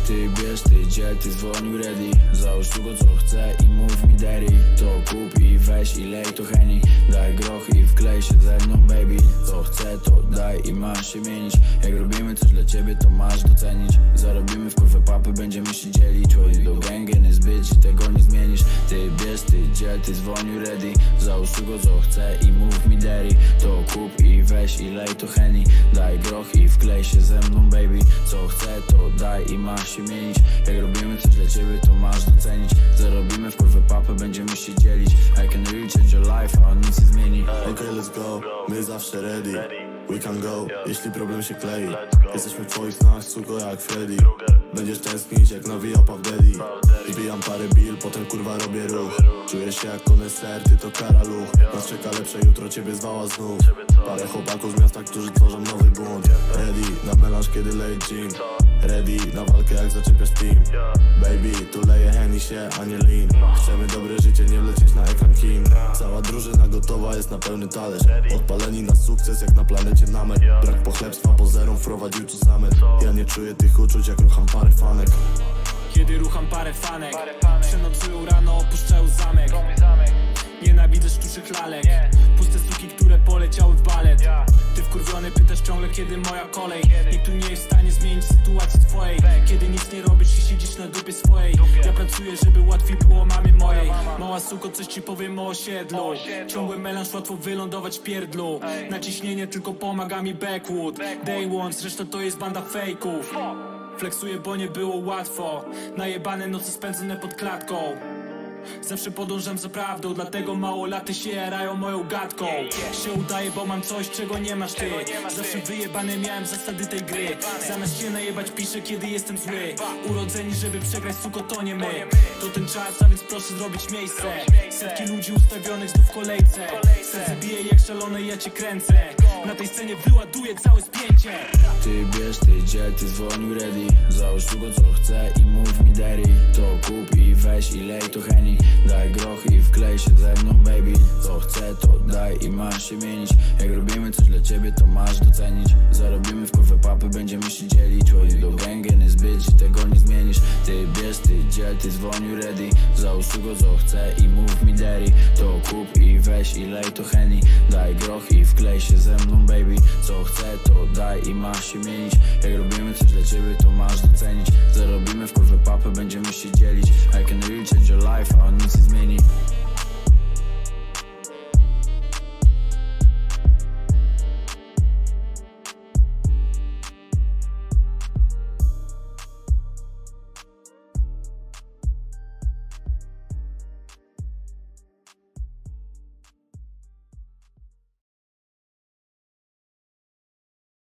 Ty bierz, ty dziel, ty dzwonił ready. Załóż długo co chce i mów mi daddy. To kup i weź i lej to Henny. Daj groch i wklej się ze mną baby. Co chcę to daj i masz się mienić. Jak robimy coś dla ciebie to masz docenić. Zarobimy w kurwę papy, będziemy się dzielić. Chodzi do gęgę, nie zbyć i tego nie zmienisz. Ty bierz, ty dziel, ty dzwonił ready. Załóż długo co chce i mów mi daddy. To kup i weź i lej to Henny. Daj groch i wklej się ze mną baby. Co chcę to daj i masz się mienić. Jak robimy coś dla ciebie to masz docenić. Zarobimy w kurwę papę, będziemy się dzielić. I can really change your life, a nic nie zmieni. Okej, let's go, my zawsze ready. We can go, jeśli problem się klei. Jesteśmy w twoich snach, suko jak Freddy. Będziesz tęsknić jak nowy Puff Daddy. Zbijam parę bill, potem kurwa robię ruch. Czuję się jak koneser, ty to karaluch. Nas czeka lepsze jutro, ciebie zwała znów. Parę chłopaków z miasta, którzy tworzą nowy bunt. Ready na melanż, kiedy leje gin. Ready na walkę jak zaczepiasz team. Baby, tu leje Henny się, a nie lean. Chcemy dobre życie, nie lecieć na ekran Kim. Cała drużyna gotowa jest na pełny talerz. Odpaleni na sukces jak na planecie Namek. Brak pochlebstwa, pozerom wprowadził tu zamet. Ja nie czuję tych uczuć jak rucham parę fanek. Kiedy rucham parę fanek, przenocują rano, opuszczają zamek. Nienawidzę sztucznych lalek, puste suki, które poleciały w balet. Ty wkurwiony pytasz ciągle, kiedy moja kolej. Nikt tu nie jest w stanie zmienić sytuacji twojej. Kiedy nic nie robisz i siedzisz na dupie swojej. Ja pracuję, żeby łatwiej było mamie mojej. Mała suko, coś ci powiem o osiedlu. Ciągły melanż, łatwo wylądować w pierdlu. Naciśnienie tylko pomaga mi backwood. Day one, zresztą to jest banda fejków. Flexuję, bo nie było łatwo. Najebane noce spędzone pod klatką. Zawsze podążam za prawdą, dlatego małolaty się jarają moją gadką. Się udaje, bo mam coś, czego nie masz ty. Zawsze wyjebane miałem zasady tej gry. Zamiast się najebać piszę, kiedy jestem zły. Urodzeni, żeby przegrać, suko, to nie my. To ten czas, a więc proszę zrobić miejsce. Setki ludzi ustawionych znów w kolejce. Serce bije jak szalone, ja cię kręcę. Na tej scenie wyładuję całe spięcie. Ty bierz, ty dziel, ty dzwonił ready. Załóż długo co chce i mów mi daddy. To kup i weź i lej to Henny. Daj groch i wklej się ze mną baby. Co chcę to daj i masz się mienić. Jak robimy coś dla ciebie to masz docenić. Zarobimy w kurwę papy, będziemy się dzielić. Chodzi do gęgę, nie zbyć i tego nie zmienisz. Ty bierz, ty dziel, ty dzwonił ready. Załóż długo co chce i mów mi daddy. To kup i weź i lej to Henny. Daj groch i wklej się ze mną baby. Co chcę to daj i masz się mienić. Jak robimy coś dla ciebie to masz docenić. Zarobimy w kurwę papę, będziemy się dzielić. I can really change your life,